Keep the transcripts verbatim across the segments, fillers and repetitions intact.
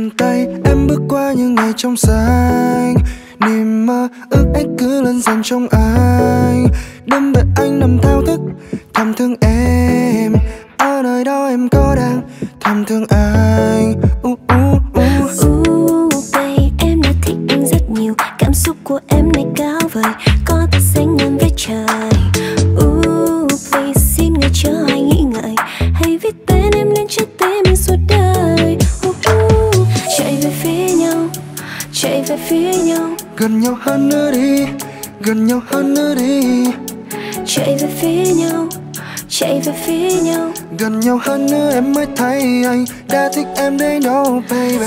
Cầm tay em bước qua những ngày trong xanh, niềm mơ ước ếch cứ lớn dần trong anh. Đêm đợi anh nằm thao thức thầm thương em, ở nơi đó em có đang thầm thương anh. uh, uh, uh. Uh, babe, em đã thích anh rất nhiều. Cảm xúc của em này cao vời, có thể sánh ngang với trời. Uh, please, xin người cho ai nghĩ ngợi, hãy viết tên em lên trái tim anh suốt đời. Uh, uh, chạy về phía nhau, chạy về phía nhau, Gần nhau hơn nữa đi, gần nhau hơn nữa đi. chạy về phía nhau, chạy về phía nhau. Gần nhau hơn nữa em mới thấy anh đã thích em đấy đâu baby.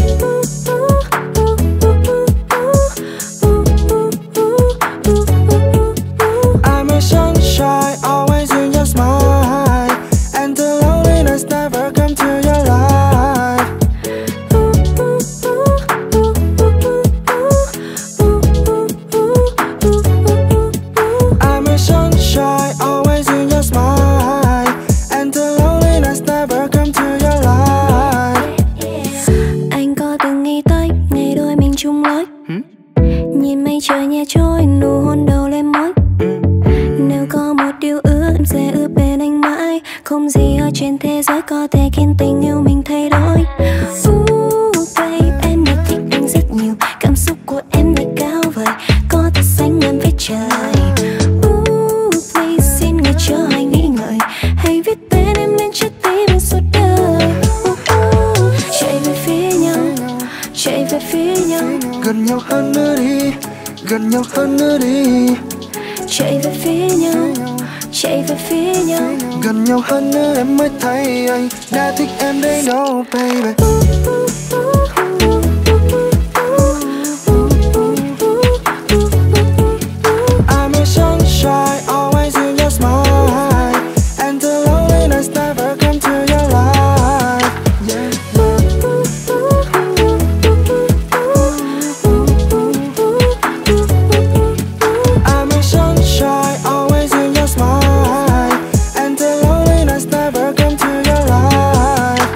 I'm a sunshine, always in your smile, and the loneliness never come to your life. I'm a sunshine, always in your smile, and the loneliness never come to your life. Anh có từng nghĩ tới ngày đôi mình chung lối, hmm? Nhìn mây trời nhẹ trôi, nụ hôn đầu lên môi. Nếu có một điều ước em sẽ ước bên anh mãi, không gì ở trên thế giới có thể khiến tình yêu mình thay đổi. Uh, babe, em đã thích anh rất nhiều. Cảm xúc của em này cao vời, có thể sánh ngang với trời. Uh, please, xin người cho ai nghĩ ngợi, hãy viết tên em lên trái tim anh suốt đời. Uh, uh, chạy về phía nhau, chạy về phía nhau, Gần nhau hơn nữa đi, gần nhau hơn nữa đi. chạy về phía nhau, chạy về phía nhau. Gần nhau hơn nữa em mới thấy anh đã thích em đấy đâu baby. I'm a sunshine, always in your smile, and the loneliness never come to your life. Yeah. I'm a sunshine, always in your smile, and the loneliness never come to your life.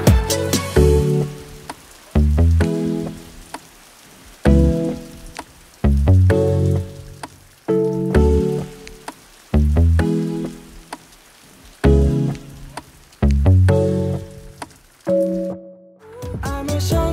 I'm a sunshine.